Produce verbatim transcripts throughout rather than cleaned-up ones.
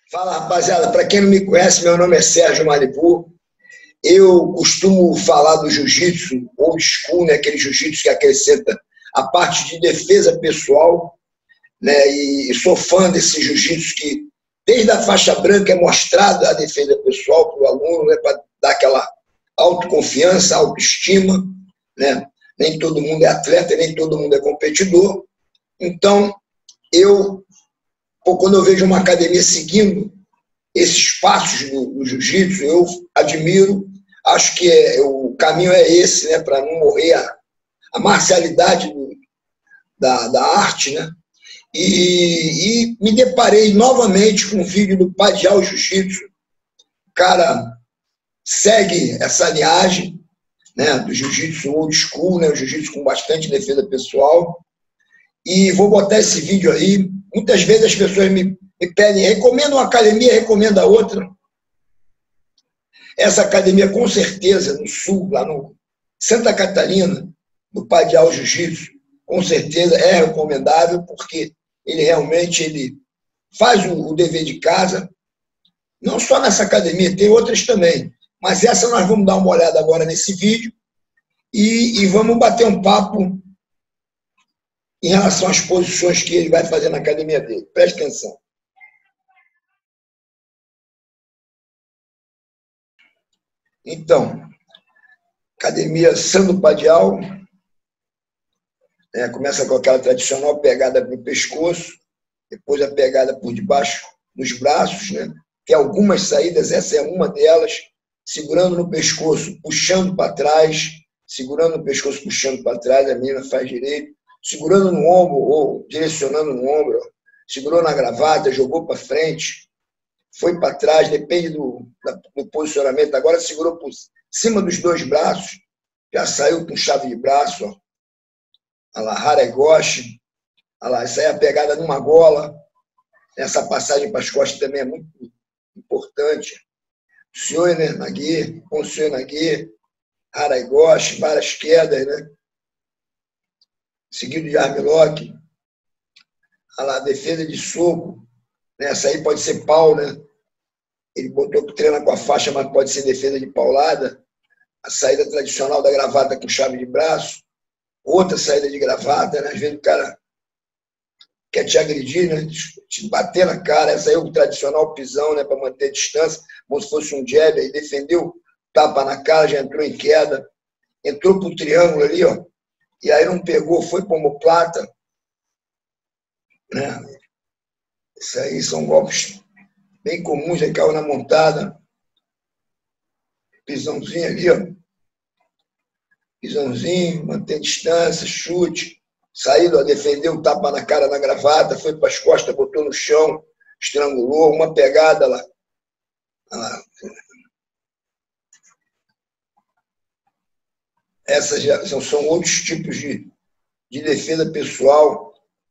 Fala, rapaziada. Para quem não me conhece, meu nome é Sérgio Malibu. Eu costumo falar do jiu-jitsu old school, né? Aquele jiu-jitsu que acrescenta a parte de defesa pessoal, né? E sou fã desse jiu-jitsu que, desde a faixa branca, é mostrada a defesa pessoal para o aluno, né? Para dar aquela autoconfiança, autoestima, né? Nem todo mundo é atleta, nem todo mundo é competidor. Então, eu, quando eu vejo uma academia seguindo esses passos do, do jiu-jitsu, eu admiro, acho que é, o caminho é esse, né, para não morrer a, a marcialidade do, da, da arte, né? E, e me deparei novamente com um vídeo do Padial Jiu-Jitsu. O cara segue essa linhagem, né, do jiu-jitsu old school, né, o jiu-jitsu com bastante defesa pessoal. E vou botar esse vídeo aí. Muitas vezes as pessoas me, me pedem, recomenda uma academia, recomenda outra. Essa academia, com certeza, no sul, lá no Santa Catarina, no Padial Jiu-Jitsu, com certeza é recomendável, porque ele realmente ele faz o, o dever de casa. Não só nessa academia, tem outras também. Mas essa nós vamos dar uma olhada agora nesse vídeo e, e vamos bater um papo em relação às posições que ele vai fazer na academia dele. Preste atenção. Então, academia Sandro Padial, né, começa com aquela tradicional pegada no pescoço, depois a pegada por debaixo dos braços, né? Tem algumas saídas, essa é uma delas, segurando no pescoço, puxando para trás, segurando no pescoço, puxando para trás, a menina faz direito, segurando no ombro ou direcionando no ombro, segurou na gravata, jogou para frente, foi para trás, depende do, do posicionamento. Agora segurou por cima dos dois braços, já saiu com chave de braço. Ó. Olha lá, Haregoshi. Olha lá, essa aí é a pegada numa gola. Essa passagem para as costas também é muito importante. Sioine Nagi, Ponsioine Nagi, Haregoshi, várias quedas, né? Seguido de armlock. Olha lá, defesa de soco. Essa aí pode ser pau, né? Ele botou que treina com a faixa, mas pode ser defesa de paulada. A saída tradicional da gravata com chave de braço. Outra saída de gravata, né? Às vezes o cara quer te agredir, né? Te bater na cara. Essa aí é o tradicional pisão, né? Para manter a distância, como se fosse um jab. Aí defendeu, tapa na cara, já entrou em queda. Entrou pro triângulo ali, ó. E aí não pegou, foi para omoplata. Né? Isso aí são golpes bem comuns, aí caiu na montada. Pisãozinho ali, ó. Pisãozinho, mantém distância, chute. Saído, ó, defendeu, tapa na cara, na gravata, foi para as costas, botou no chão, estrangulou, uma pegada lá. lá. Essas já são, são outros tipos de, de defesa pessoal.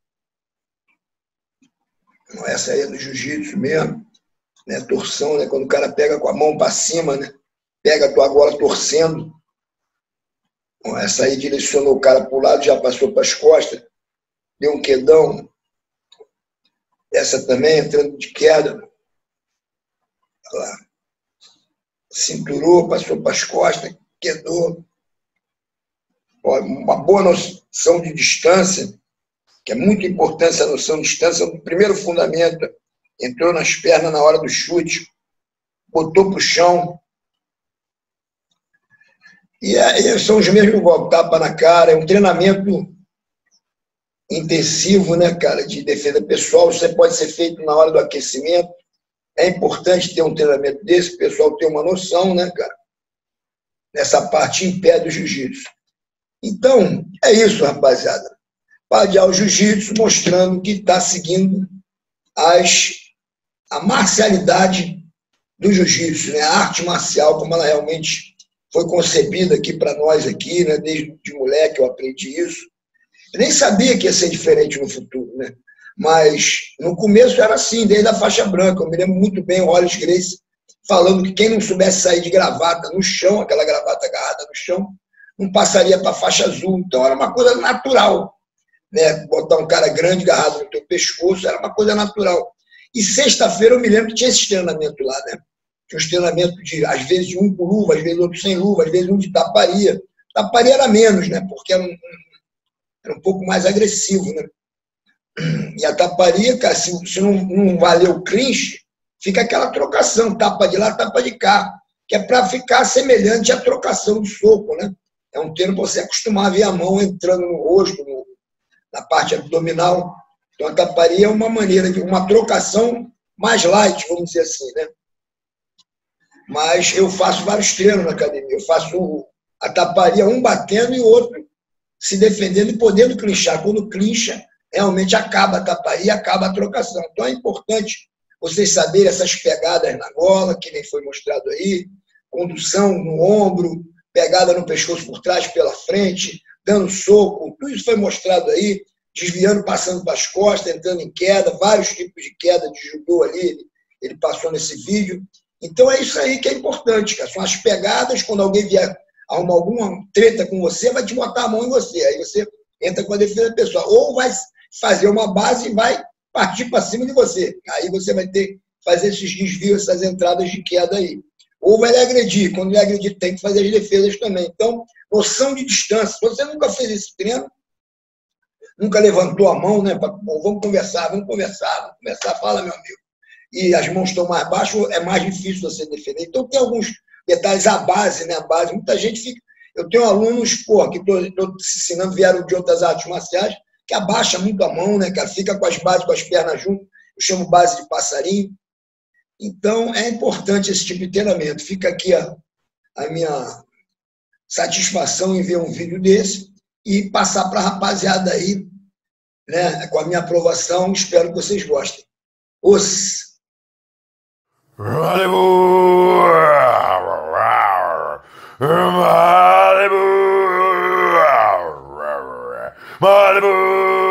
Essa aí é do jiu-jitsu mesmo, né? Torção, né? Quando o cara pega com a mão para cima, né? Pega a tua gola torcendo. Bom, essa aí direcionou o cara para o lado, já passou para as costas, deu um quedão. Essa também entrando de queda. Olha lá. Cinturou, passou para as costas, quedou. Uma boa noção de distância, que é muito importante essa noção de distância, é o primeiro fundamento. Entrou nas pernas na hora do chute, botou para o chão. E aí são os mesmos golpes, tapa na cara, é um treinamento intensivo, né, cara, de defesa pessoal. Isso pode ser feito na hora do aquecimento. É importante ter um treinamento desse, o pessoal ter uma noção, né, cara, nessa parte em pé do jiu-jitsu. Então, é isso, rapaziada. Padial Jiu-Jitsu mostrando que está seguindo as, a marcialidade do jiu-jitsu, né? A arte marcial, como ela realmente foi concebida aqui para nós, aqui, né? Desde de moleque eu aprendi isso. Eu nem sabia que ia ser diferente no futuro, né? Mas no começo era assim, desde a faixa branca. Eu me lembro muito bem o Wallace Gracie falando que quem não soubesse sair de gravata no chão, aquela gravata agarrada no chão, não passaria para a faixa azul. Então era uma coisa natural, né? Botar um cara grande agarrado no teu pescoço era uma coisa natural. E sexta-feira eu me lembro que tinha esse treinamento lá, né? Tinha uns treinamentos de, às vezes, de um com luva, às vezes outro sem luva, às vezes um de taparia. Taparia era menos, né? Porque era um, era um pouco mais agressivo, né? E a taparia, cara, se, se não, não valer o clinch, fica aquela trocação, tapa de lá, tapa de cá, que é para ficar semelhante à trocação do soco, né? É um termo para você acostumar a ver a mão entrando no rosto, no, na parte abdominal. Então, a taparia é uma maneira de uma trocação mais light, vamos dizer assim, né? Mas eu faço vários treinos na academia. Eu faço a taparia, um batendo e o outro se defendendo e podendo clinchar. Quando clincha, realmente acaba a taparia, acaba a trocação. Então, é importante vocês saberem essas pegadas na gola, que nem foi mostrado aí, condução no ombro, pegada no pescoço por trás, pela frente, dando soco, tudo isso foi mostrado aí, desviando, passando para as costas, entrando em queda, vários tipos de queda de judô ali, ele, ele passou nesse vídeo. Então é isso aí que é importante, cara. São as pegadas, quando alguém vier arrumar alguma treta com você, vai te botar a mão em você, aí você entra com a defesa pessoal, ou vai fazer uma base e vai partir para cima de você, aí você vai ter que fazer esses desvios, essas entradas de queda aí. Ou vai lhe agredir, quando lhe agredir tem que fazer as defesas também. Então, noção de distância. Se você nunca fez esse treino, nunca levantou a mão, né? Pra, bom, vamos conversar, vamos conversar, vamos conversar, fala, meu amigo. E as mãos estão mais baixas, é mais difícil você defender. Então, tem alguns detalhes, a base, né? A base, muita gente fica... Eu tenho alunos, pô, que estou ensinando, vieram de outras artes marciais, que abaixa muito a mão, né, cara? Fica com as bases, com as pernas juntas. Eu chamo base de passarinho. Então, é importante esse tipo de treinamento. Fica aqui a, a minha satisfação em ver um vídeo desse e passar para a rapaziada aí, né, com a minha aprovação. Espero que vocês gostem. Os... Malibu! Malibu! Malibu!